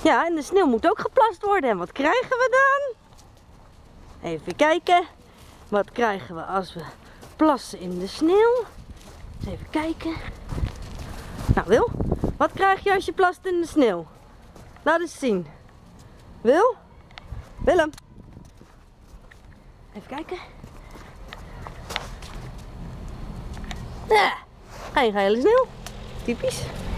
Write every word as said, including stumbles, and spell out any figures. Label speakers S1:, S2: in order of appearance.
S1: Ja, en de sneeuw moet ook geplast worden. En wat krijgen we dan? Even kijken. Wat krijgen we als we plassen in de sneeuw? Eens even kijken. Nou Wil, wat krijg je als je plast in de sneeuw? Laat eens zien. Wil? Willem. Even kijken. Ja, geen gele sneeuw. Typisch.